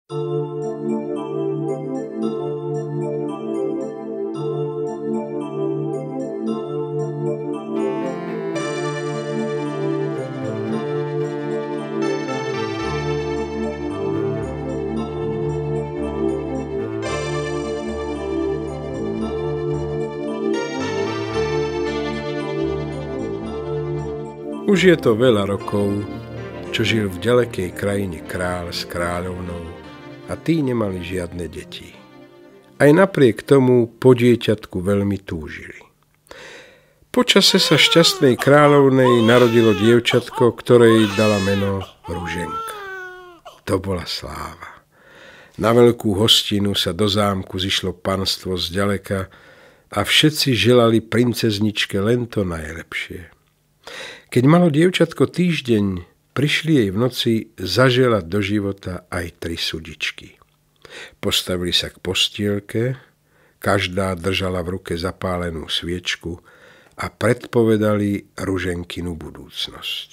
Už je to veľa rokov, čo žil v ďalekej krajine kráľ s kráľovnou a tí nemali žiadne deti. Aj napriek tomu po dieťatku veľmi túžili. Počase sa šťastnej kráľovnej narodilo dievčatko, ktorej dala meno Ruženka. To bola sláva. Na veľkú hostinu sa do zámku zišlo panstvo zďaleka a všetci želali princezničke len to najlepšie. Keď malo dievčatko týždeň, prišli jej v noci zaželať do života aj 3 sudičky. Postavili sa k postielke, každá držala v ruke zapálenú sviečku a predpovedali Ruženkinu budúcnosť.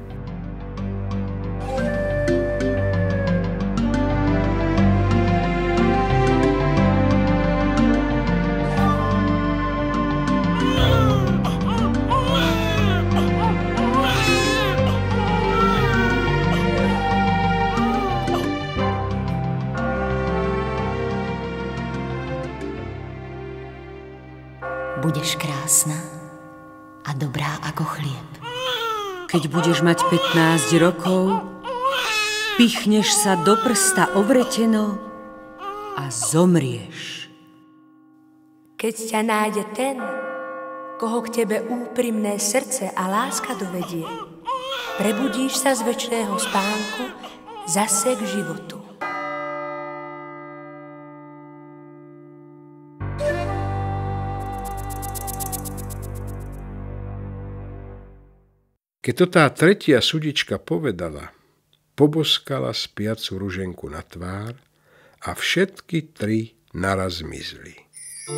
Budeš krásna a dobrá ako chlieb. Keď budeš mať 15 rokov, pichneš sa do prsta ovreteno a zomrieš. Keď ťa nájde ten, koho k tebe úprimné srdce a láska dovedie, prebudíš sa z večného spánku zase k životu. Keď to tá tretia sudička povedala, poboskala spiacu Ruženku na tvár a všetky 3 naraz zmizli.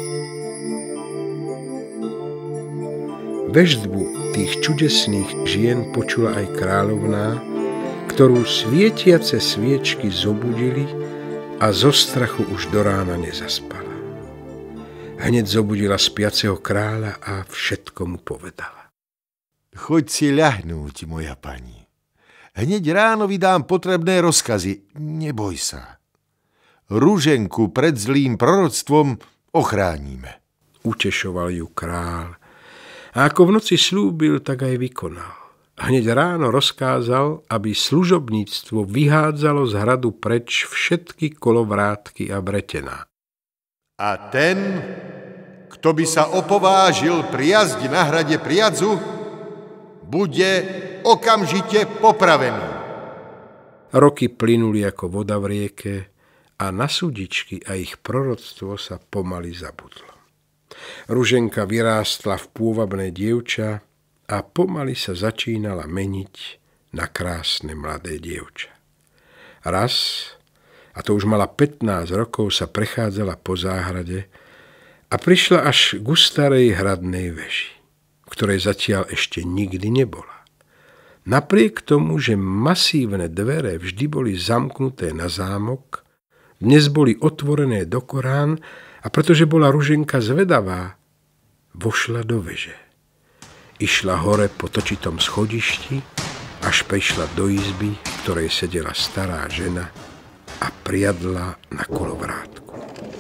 Veštbu tých čudesných žien počula aj kráľovná, ktorú svietiace sviečky zobudili a zo strachu už do rána nezaspala. Hneď zobudila spiaceho kráľa a všetko mu povedala. Choď si ľahnúť, moja pani. Hneď ráno vydám potrebné rozkazy. Neboj sa. Ruženku pred zlým proroctvom ochránime. Utešoval ju kráľ. A ako v noci slúbil, tak aj vykonal. Hneď ráno rozkázal, aby služobníctvo vyhádzalo z hradu preč všetky kolovrátky a vretená. A ten, kto by sa opovážil priazť na hrade priadzu, bude okamžite popravený. Roky plynuli ako voda v rieke a na sudičky a ich proroctvo sa pomaly zabudlo. Ruženka vyrástla v pôvabné dievča a pomaly sa začínala meniť na krásne mladé dievča. Raz, a to už mala 15 rokov, sa prechádzala po záhrade a prišla až k starej hradnej veži, v ktorej zatiaľ ešte nikdy nebola. Napriek tomu, že masívne dvere vždy boli zamknuté na zámok, dnes boli otvorené do korán a pretože bola Ruženka zvedavá, vošla do veže. Išla hore po točitom schodišti, až prišla do izby, v ktorej sedela stará žena a priadla na kolovrátku.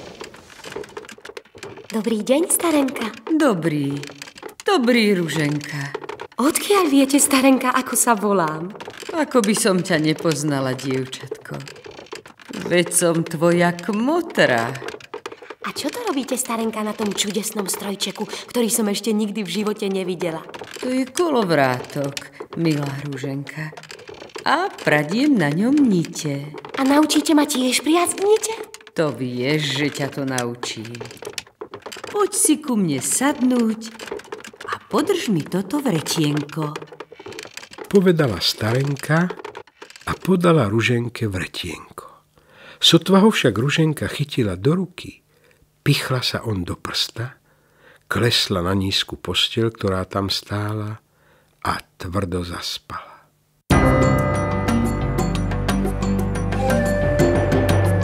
Dobrý deň, starenka. Dobrý, Ruženka. Odkiaľ viete, starenka, ako sa volám? Ako by som ťa nepoznala, dievčatko. Veď som tvoja kmotra. A čo to robíte, starenka, na tom čudesnom strojčeku, ktorý som ešte nikdy v živote nevidela? To je kolovrátok, milá Ruženka. A pradiem na ňom nite. A naučíte ma tiež priazť nite? To vieš, že ťa to naučím. Poď si ku mne sadnúť a podrž mi toto vretienko. Povedala starenka a podala Ruženke vretienko. Sotva ho však Ruženka chytila do ruky, pichla sa on do prsta, klesla na nízku posteľ, ktorá tam stála, a tvrdo zaspala.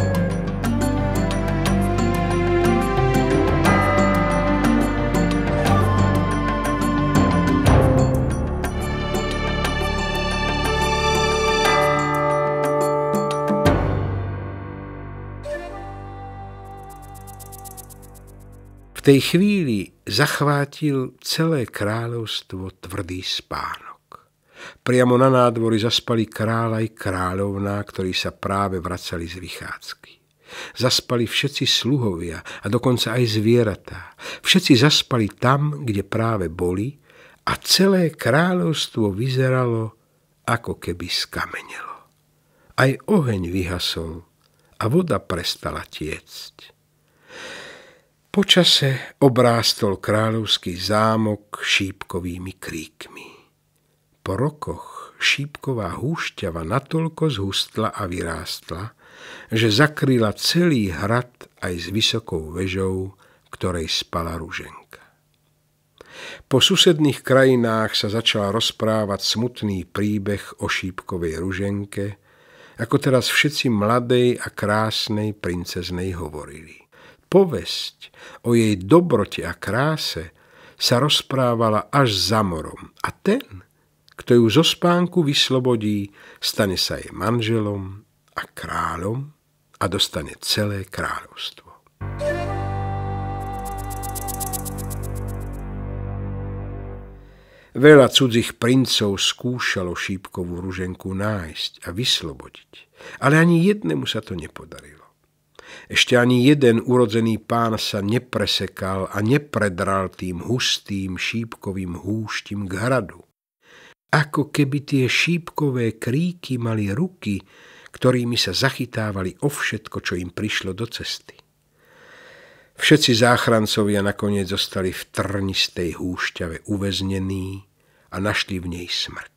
tej chvíli zachvátil celé kráľovstvo tvrdý spánok. Priamo na nádvorí zaspali kráľ aj kráľovná, ktorí sa práve vracali z vychádzky. Zaspali všetci sluhovia a dokonca aj zvieratá. Všetci zaspali tam, kde práve boli, a celé kráľovstvo vyzeralo, ako keby skamenelo. Aj oheň vyhasol a voda prestala tiecť. Po čase obrástol kráľovský zámok šípkovými kríkmi. Po rokoch šípková húšťava natoľko zhustla a vyrástla, že zakryla celý hrad aj s vysokou vežou, v ktorej spala Ruženka. Po susedných krajinách sa začal rozprávať smutný príbeh o šípkovej Ruženke, ako teraz všetci mladej a krásnej princeznej hovorili. Povesť o jej dobrote a kráse sa rozprávala až za morom a ten, kto ju zo spánku vyslobodí, stane sa jej manželom a kráľom a dostane celé kráľovstvo. Veľa cudzích princov skúšalo šípkovú Ruženku nájsť a vyslobodiť, ale ani jednému sa to nepodarilo. Ešte ani jeden urodzený pán sa nepresekal a nepredral tým hustým šípkovým húštim k hradu. Ako keby tie šípkové kríky mali ruky, ktorými sa zachytávali o všetko, čo im prišlo do cesty. Všetci záchrancovia nakoniec zostali v trnistej húšťave uväznení a našli v nej smrť.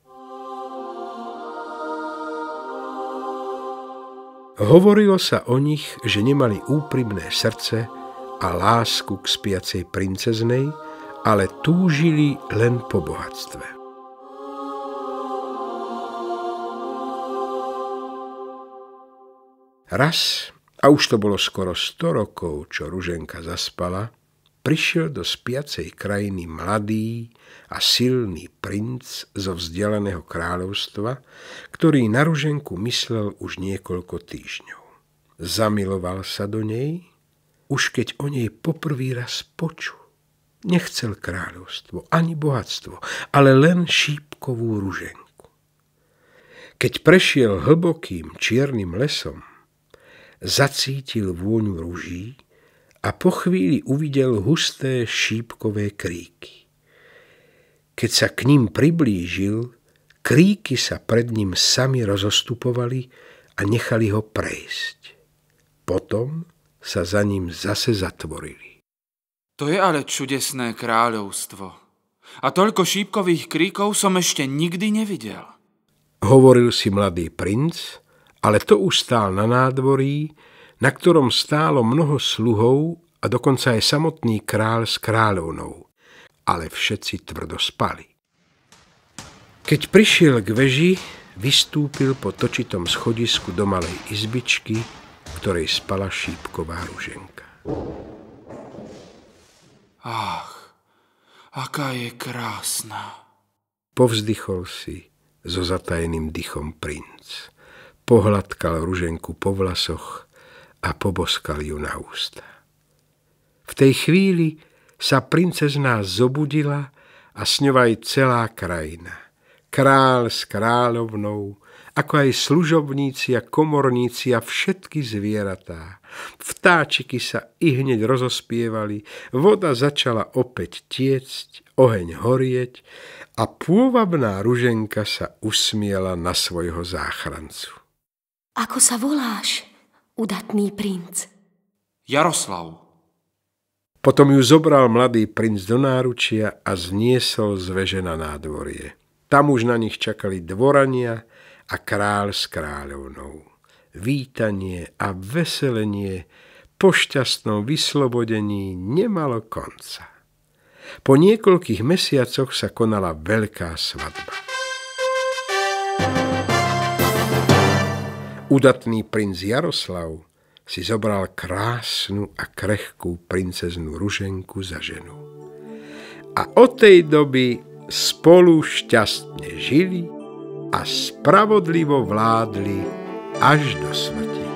Hovorilo sa o nich, že nemali úprimné srdce a lásku k spiacej princeznej, ale túžili len po bohatstve. Raz, a už to bolo skoro 100 rokov, čo Ruženka zaspala, prišiel do spiacej krajiny mladý a silný princ zo vzdialeného kráľovstva, ktorý na Ruženku myslel už niekoľko týždňov. Zamiloval sa do nej, už keď o nej poprvý raz počul. Nechcel kráľovstvo ani bohatstvo, ale len šípkovú Ruženku. Keď prešiel hlbokým čiernym lesom, zacítil vôňu ruží a po chvíli uvidel husté šípkové kríky. Keď sa k ním priblížil, kríky sa pred ním sami rozostupovali a nechali ho prejsť. Potom sa za ním zase zatvorili. To je ale čudesné kráľovstvo. A toľko šípkových kríkov som ešte nikdy nevidel. Hovoril si mladý princ, ale to už stál na nádvorí, na ktorom stálo mnoho sluhov a dokonca aj samotný kráľ s kráľovnou, ale všetci tvrdo spali. Keď prišiel k veži, vystúpil po točitom schodisku do malej izbičky, v ktorej spala šípková Ruženka. Ach, aká je krásna. Povzdychol si so zatajeným dychom princ. Pohladkal Ruženku po vlasoch a poboskal ju na ústa. V tej chvíli sa princezná zobudila a s ňou aj celá krajina. Kráľ s kráľovnou, ako aj služobníci a komorníci a všetky zvieratá. Vtáčiky sa ihneď rozospievali, voda začala opäť tiecť, oheň horieť a pôvabná Ruženka sa usmiela na svojho záchrancu. Ako sa voláš, udatný princ? Jaroslav. Potom ju zobral mladý princ do náručia a zniesol z veže na nádvorie. Tam už na nich čakali dvorania a kráľ s kráľovnou. Vítanie a veselenie po šťastnom vyslobodení nemalo konca. Po niekoľkých mesiacoch sa konala veľká svadba. Udatný princ Jaroslav si zobral krásnu a krehkú princeznú Ruženku za ženu. A od tej doby spolu šťastne žili a spravodlivo vládli až do smrti.